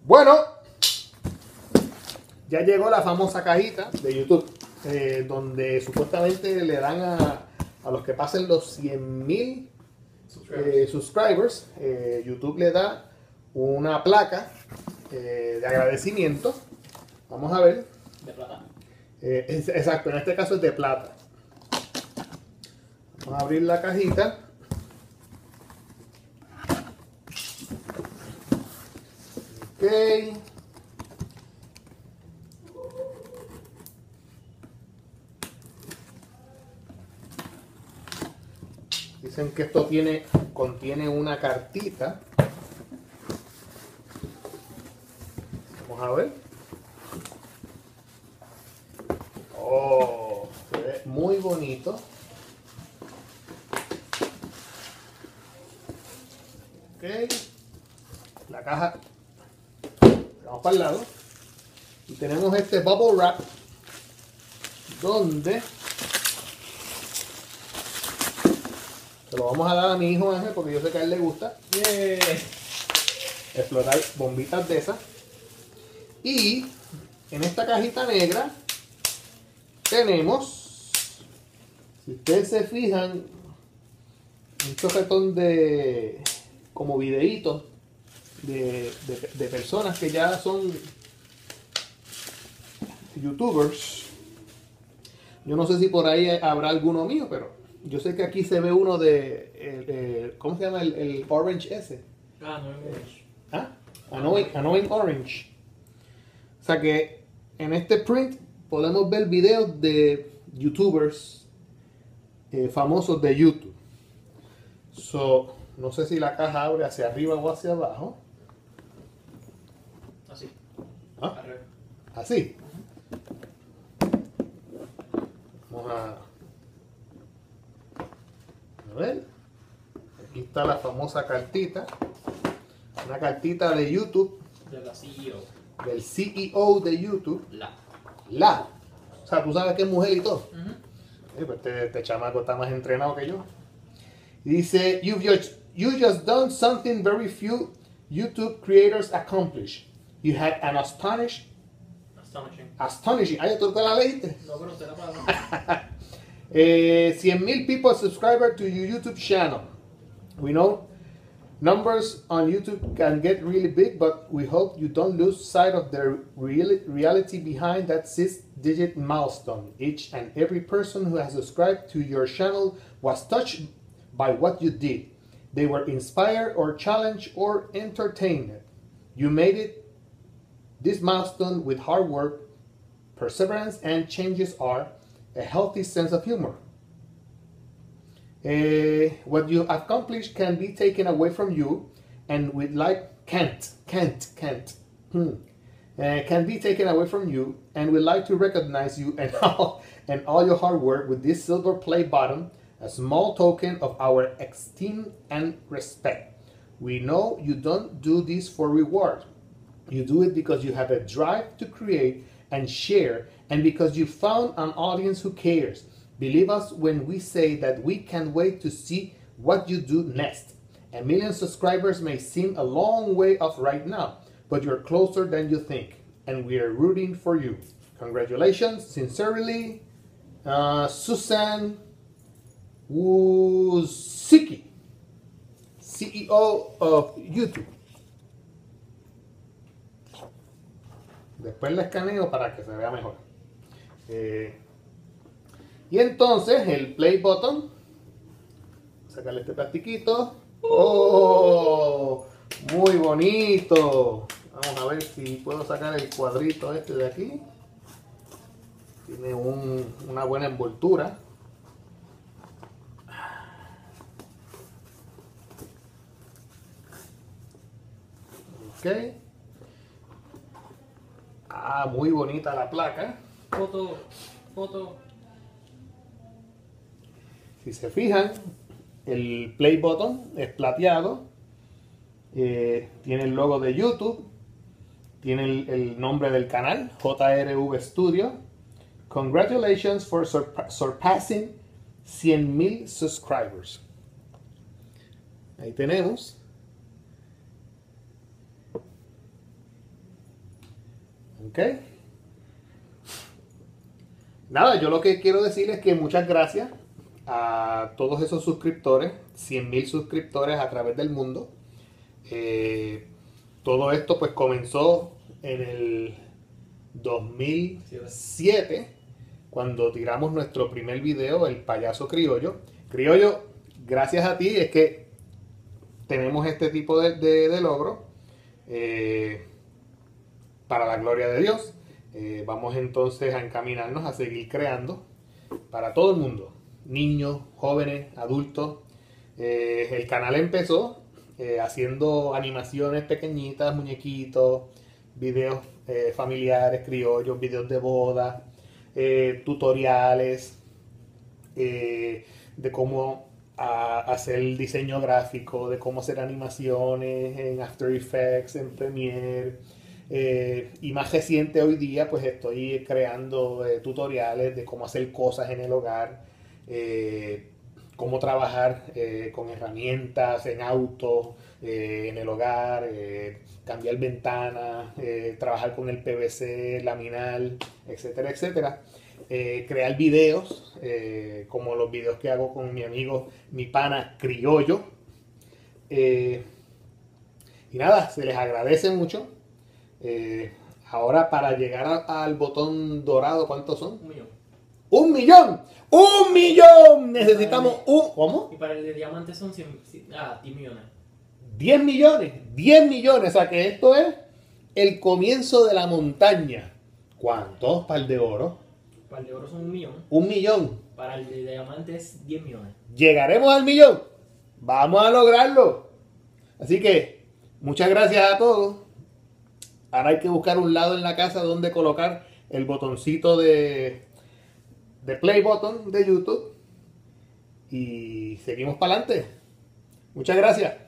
Bueno, ya llegó la famosa cajita de YouTube, donde supuestamente le dan a los que pasen los 100.000 subscribers, YouTube le da una placa de agradecimiento. Vamos a ver. De plata. Exacto, en este caso es de plata. Vamos a abrir la cajita. Ok. Dicen que esto contiene una cartita. Vamos a ver. Oh, se ve muy bonito. Ok. La caja. Vamos para el lado. Y tenemos este bubble wrap donde se lo vamos a dar a mi hijo Ángel porque yo sé que a él le gusta. Yeah. Explotar bombitas de esas. Y en esta cajita negra tenemos, si ustedes se fijan, un choquetón de como videitos de personas que ya son youtubers. Yo no sé si por ahí habrá alguno mío, pero yo sé que aquí se ve uno de ¿cómo se llama el Orange ese? Annoying Orange. O sea que en este print podemos ver videos de youtubers famosos de YouTube. No sé si la caja abre hacia arriba o hacia abajo. Así. ¿Ah? Así. Vamos a ver. Aquí está la famosa cartita. Una cartita de YouTube. De la CEO. Del CEO de YouTube. La. O sea, tú sabes que es mujer y todo. Pues este chamaco está más entrenado que yo. Y dice, you just done something very few YouTube creators accomplish. You had an astonishing. Ay, ¿tú te la leíste? No, pero usted la pagó. 100,000 people subscribe to your YouTube channel. We know numbers on YouTube can get really big, but we hope you don't lose sight of the reality behind that 6-digit milestone. Each and every person who has subscribed to your channel was touched by what you did. They were inspired or challenged or entertained. You made it this milestone with hard work, perseverance, and changes are a healthy sense of humor. What you accomplished can be taken away from you, and with like can be taken away from you, and we'd like to recognize you and all your hard work with this silver play button, a small token of our esteem and respect. We know you don't do this for reward. You do it because you have a drive to create and share, and because you found an audience who cares. Believe us when we say that we can't wait to see what you do next. 1 million subscribers may seem a long way off right now, but you're closer than you think, and we are rooting for you. Congratulations, sincerely, Susan Wozicki, CEO of YouTube. Después la escaneo para que se vea mejor. Y entonces el play button. Sacarle este plastiquito. ¡Oh! Muy bonito. Vamos a ver si puedo sacar el cuadrito este de aquí. Tiene una buena envoltura. Ok. Ah, muy bonita la placa. Foto. Si se fijan, el play button es plateado. Tiene el logo de YouTube. Tiene el nombre del canal, JRV Studio. Congratulations for surpassing 100,000 subscribers. Ahí tenemos. ¿Ok? Nada, yo lo que quiero decir es que muchas gracias a todos esos suscriptores, 100.000 suscriptores a través del mundo. Todo esto pues comenzó en el 2007, cuando tiramos nuestro primer video, El Payaso Criollo. Criollo, gracias a ti es que tenemos este tipo de logro, para la gloria de Dios. Vamos entonces a encaminarnos a seguir creando para todo el mundo, niños, jóvenes, adultos. El canal empezó haciendo animaciones pequeñitas, muñequitos, videos familiares, criollos, videos de boda, tutoriales de cómo hacer el diseño gráfico, de cómo hacer animaciones en After Effects, en Premiere. Y más reciente hoy día, pues estoy creando tutoriales de cómo hacer cosas en el hogar, cómo trabajar con herramientas en auto, en el hogar, cambiar ventanas, trabajar con el PVC, laminar, etcétera, etcétera. Crear videos, como los videos que hago con mi amigo, mi pana Criollo. Y nada, se les agradece mucho. Ahora para llegar al botón dorado, ¿cuántos son? 1 millón. ¡1 millón! ¡1 millón! Necesitamos un... ¿Cómo? Y para el de diamante son 10 millones. 10 millones. 10 millones. O sea que esto es el comienzo de la montaña. ¿Cuántos par de oro? Para el de oro son 1 millón. 1 millón. Para el de diamante es 10 millones. ¿Llegaremos al millón? Vamos a lograrlo. Así que, muchas gracias a todos. Ahora hay que buscar un lado en la casa donde colocar el botoncito de play button de YouTube. Y seguimos para adelante. Muchas gracias.